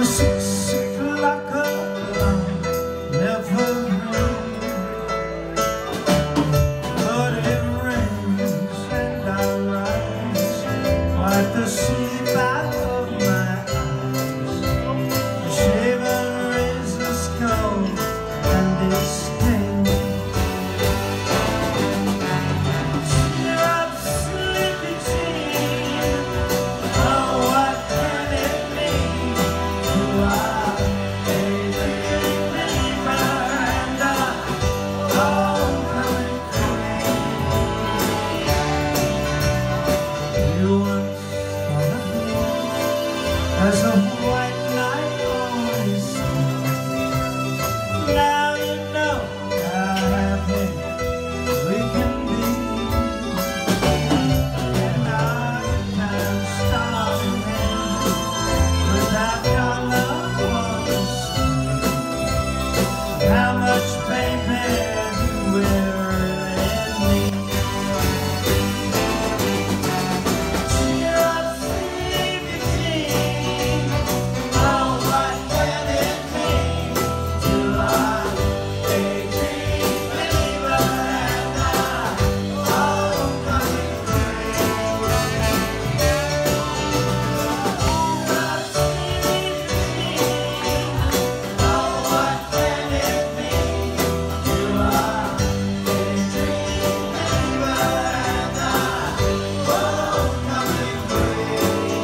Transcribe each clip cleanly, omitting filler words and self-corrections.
The 6 o'clock alarm never rings, but it rings and I rise, wipe the sleep out of my eyes. The shaven razor's cold and it stings. Cheer up, sleepy Jean. Oh, what can it mean to our daydream believer and our homecoming queen? You once thought of me as a white knight always seems. Now you know how happy we can be. And our time starting without your love was free. How much baby do we really need? Cheer up, sleepy Jean. Oh, what can it mean to our daydream believer and our homecoming queen? Oh, what can it mean to our daydream believer and our homecoming queen?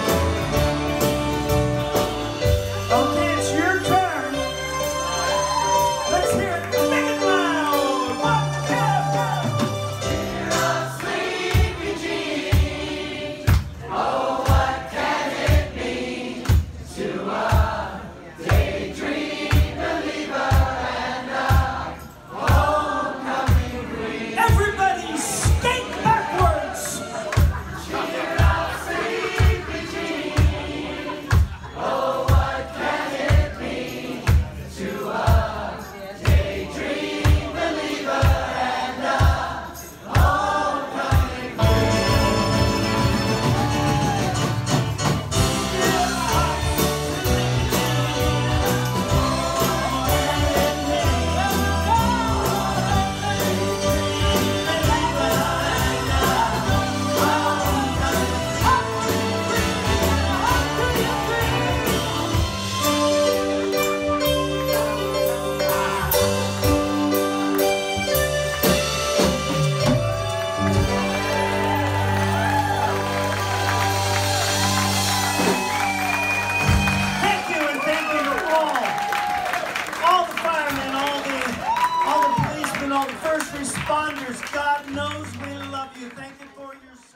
Okay, it's your turn. Let's hear it. Make it loud. 1, 2, 3. Cheer up, sleepy Jean. Oh, what can it mean to our daydream believer and our homecoming queen? Everybody, skate backwards. Cheer up, sleepy Jean. Oh, what can it mean to our daydream believer and our homecoming queen? Thank you, and thank you to all the firemen, all the policemen, all the first responders. God knows we love you. Thank you for your service.